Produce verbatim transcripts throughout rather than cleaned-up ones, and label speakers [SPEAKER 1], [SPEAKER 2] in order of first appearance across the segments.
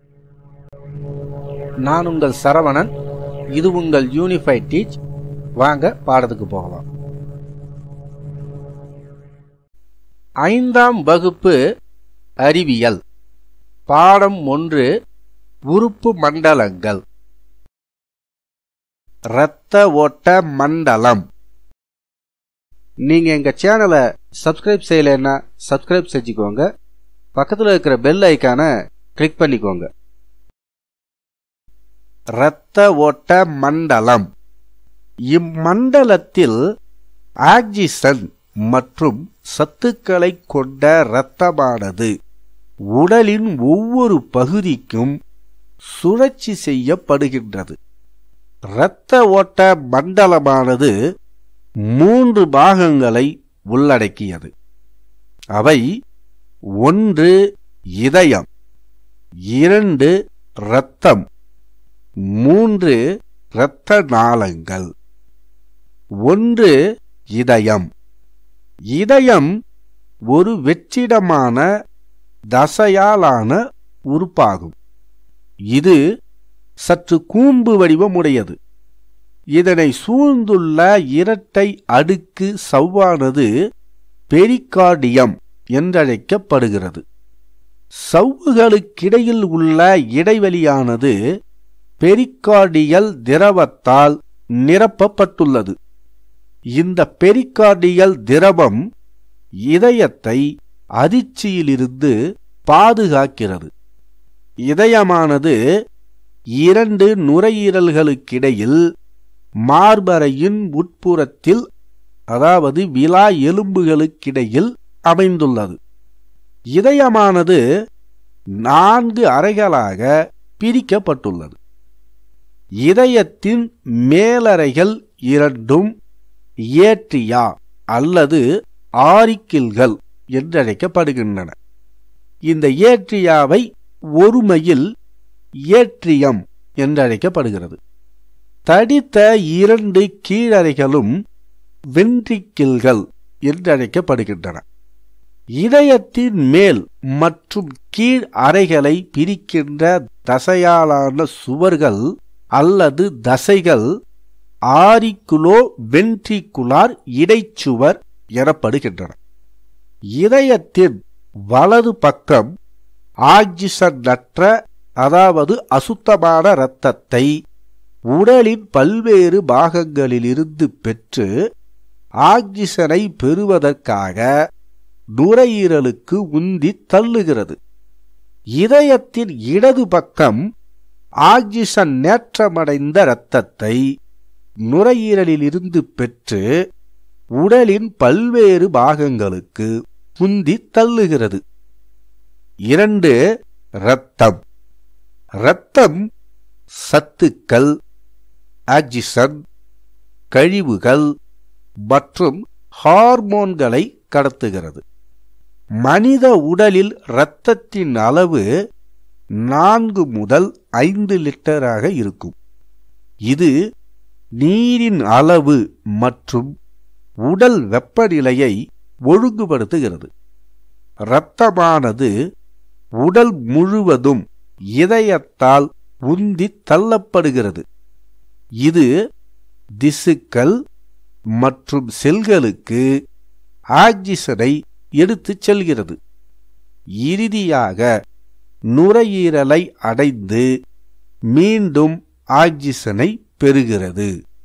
[SPEAKER 1] நான் உங்கள் சரவணன். இது உங்கள் யூனிஃபைட் டீச். வாங்க பாடத்துக்கு போகலாம். ஐந்தாம் வகுப்பு அறிவியல் பாடம் ஒன்று, உறுப்பு மண்டலங்கள். இரத்த ஓட்ட மண்டலம். நீங்க எங்க சேனலை சப்ஸ்கிரைப் செய்யலைன்னா சப்ஸ்கிரைப் செஞ்சுக்கோங்க. பக்கத்தில் இருக்கிற பெல் ஐக்கான கிளிக் பண்ணிக்கோங்க. இரத்த ஓட்ட மண்டலம். இம்மண்டலத்தில் ஆக்சிஜன் மற்றும் சத்துக்களை கொண்ட இரத்தமானது உடலின் ஒவ்வொரு பகுதிக்கும் சுழற்சி செய்யப்படுகின்றது. இரத்த ஓட்ட மண்டலமானது மூன்று பாகங்களை உள்ளடக்கியது. அவை ஒன்று இதயம், இரண்டு இரத்தம், மூன்று இரத்த நாளங்கள். ஒன்று இதயம். இதயம் ஒரு வெற்றிடமான தசையாலான உறுப்பாகும். இது சற்று கூம்பு வடிவமுடையது. இதனை சூழ்ந்துள்ள இரட்டை அடுக்கு சவ்வானது பெரிகார்டியம் என்றழைக்கப்படுகிறது. சவ்வுகளுக்கிடையில் உள்ள இடைவெளியானது பெரிகார்டியல் திரவத்தால் நிரப்பப்பட்டுள்ளது. இந்த பெரிகார்டியல் திரவம் இதயத்தை அதிர்ச்சியிலிருந்து பாதுகாக்கிறது. இதயமானது இரண்டு நுரையீரல்களுக்கிடையில் மார்பறையின் உட்புறத்தில், அதாவது விலா எலும்புகளுக்கிடையில் அமைந்துள்ளது. இதயமானது நான்கு அறைகளாக பிரிக்கப்பட்டுள்ளது. இதயத்தின் மேலறைகள் இரண்டும் ஏட்ரியா அல்லது ஆரிக்கிள்கள் என்றழைக்கப்படுகின்றன. இந்த ஏட்ரியாவை ஒருமையில் ஏட்ரியம் என்றழைக்கப்படுகிறது. தடித்த இரண்டு கீழறைகளும் வென்ட்ரிக்கிள்கள் என்றழைக்கப்படுகின்றன. இதயத்தின் மேல் மற்றும் கீழ் அறைகளை பிரிக்கின்ற தசையாலான சுவர்கள் அல்லது தசைகள் ஆரிக்குலோ வென்ட்ரிகுலார் இடைச்சுவர் எனப்படுகின்றன. இதயத்தின் வலது பக்கம் ஆக்சிஜனற்ற, அதாவது அசுத்தமான இரத்தத்தை உடலின் பல்வேறு பாகங்களிலிருந்து பெற்று ஆக்சிஜனை பெறுவதற்காக நுரையீரலுக்கு உந்தி தள்ளுகிறது. இதயத்தின் இடது பக்கம் ஆக்சிஜன் நேற்றமடைந்த இரத்தத்தை நுரையீரலிலிருந்து பெற்று உடலின் பல்வேறு பாகங்களுக்கு உந்தி தள்ளுகிறது. இரண்டு இரத்தம். இரத்தம் சத்துக்கள், ஆக்சிஜன், கழிவுகள் மற்றும் ஹார்மோன்களை கடத்துகிறது. மனித உடலில் இரத்தத்தின் அளவு நான்கு முதல் ஐந்து லிட்டராக இருக்கும். இது நீரின் அளவு மற்றும் உடல் வெப்பநிலையை ஒழுங்குபடுத்துகிறது. இரத்தமானது உடல் முழுவதும் இதயத்தால் உந்தி தள்ளப்படுகிறது. இது திசுக்கள் மற்றும் செல்களுக்கு ஆக்சிஜனை எடுத்துச் செல்கிறது. இறுதியாக நுரையீரலை அடைந்து மீண்டும் ஆக்சிஜனை பெறுகிறது.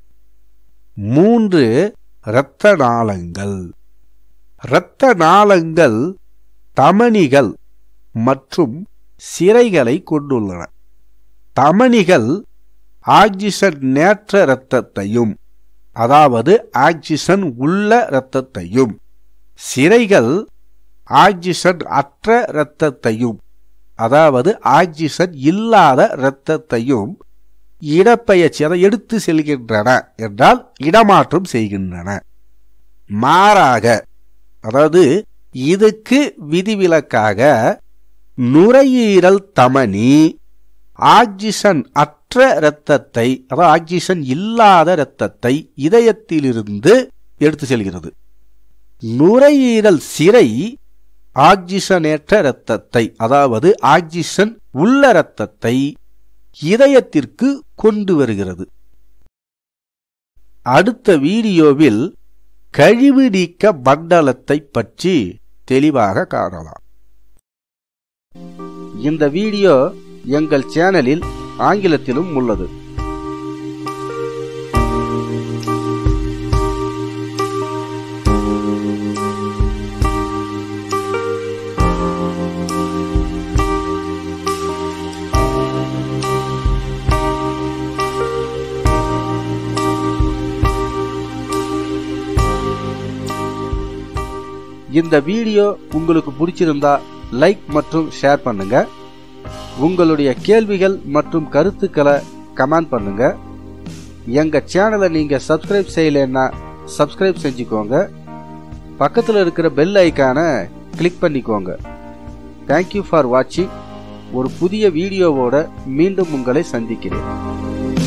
[SPEAKER 1] மூன்று இரத்த நாளங்கள். இரத்த நாளங்கள் தமனிகள் மற்றும் சிரைகளை கொண்டுள்ளன. தமனிகள் ஆக்சிஜன் நேற்ற இரத்தத்தையும், அதாவது ஆக்சிஜன் உள்ள இரத்தத்தையும், சிரைகள் ஆக்சிஜன் அற்ற இரத்தத்தையும், அதாவது ஆக்சிஜன் இல்லாத இரத்தத்தையும் இடப்பெயர்ச்சியை எடுத்து செல்கின்றன என்றால் இடமாற்றம் செய்கின்றன. மாறாக, அதாவது இதுக்கு விதிவிலக்காக நுரையீரல் தமனி ஆக்சிஜன் அற்ற இரத்தத்தை, அதாவது ஆக்சிஜன் இல்லாத இரத்தத்தை இதயத்திலிருந்து எடுத்து செல்கிறது. நுரையீரல் சிரை ஆக்சிஜனேற்ற இரத்தத்தை, அதாவது ஆக்சிஜன் உள்ள இரத்தத்தை இதயத்திற்கு கொண்டு வருகிறது. அடுத்த வீடியோவில் கழிவு நீக்க மண்டலத்தை பற்றி தெளிவாக காணலாம். இந்த வீடியோ எங்கள் சேனலில் ஆங்கிலத்திலும் உள்ளது. இந்த வீடியோ உங்களுக்கு பிடிச்சிருந்தா லைக் மற்றும் ஷேர் பண்ணுங்க. உங்களுடைய கேள்விகள் மற்றும் கருத்துக்களை கமெண்ட் பண்ணுங்க. எங்க சேனலை நீங்க சப்ஸ்கிரைப் செய்யலைன்னா சப்ஸ்கிரைப் செஞ்சுக்கோங்க. பக்கத்தில் இருக்கிற பெல் ஐக்கானை கிளிக் பண்ணிக்கோங்க. தேங்க்யூ ஃபார் வாட்சிங். ஒரு புதிய வீடியோவோட மீண்டும் உங்களை சந்திக்கிறேன்.